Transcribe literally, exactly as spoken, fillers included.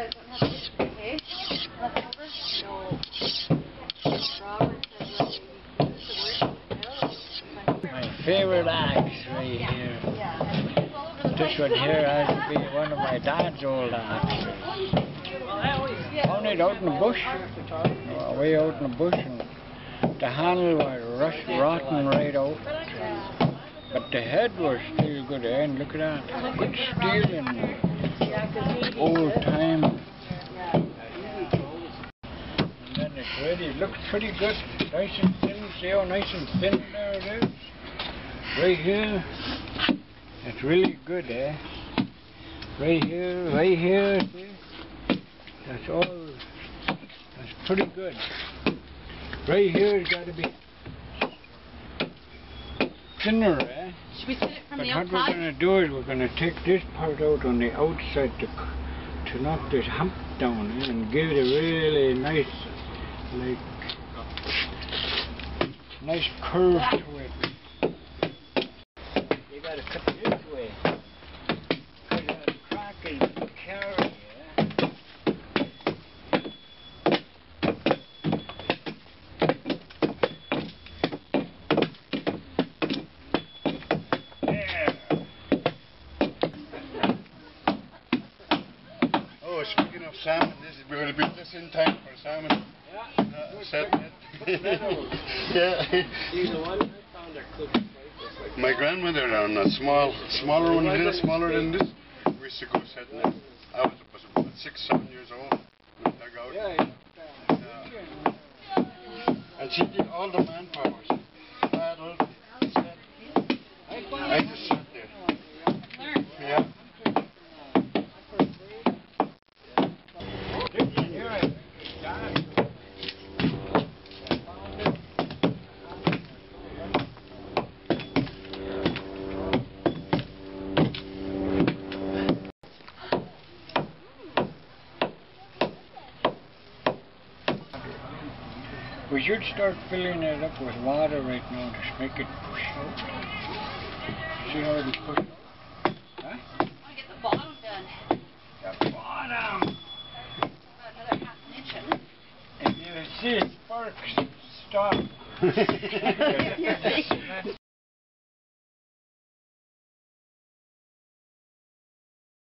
guys don't have any hay left over? No. Robert said like maybe use the word. My favorite axe right here. This one here has to be one of my dad's old axes. Found it out in the bush, uh, way out in the bush, and the handle was rust, rotten right out. But the head was still good, eh? And look at that, good steel and old time. And then it's ready, it looks pretty good, nice and thin. See how nice and thin there it is? Right here, it's really good, eh? Right here, right here, see? That's all, that's pretty good. Right here has got to be thinner, eh? Should we sit it from but the what outside? we're going to do is we're going to take this part out on the outside to, to knock this hump down, eh? And give it a really nice, like, nice curve to it. You got to cut this way. Because the crack is carry, eh? Speaking of salmon, this is, we're going to build this in time for salmon. Yeah. Uh, set yeah. My grandmother on a small, smaller one, a little smaller than this. We used to go set net. I was, was about six, seven years old. We dug out. Yeah. Uh, and she did all the manpower. Paddle, set. I just sat there. Yeah. We should start filling it up with water right now to make it push out. See how it'll push out? Huh? I want to get the bottom done. The bottom! About another half an inch in. And you see it sparks, stop.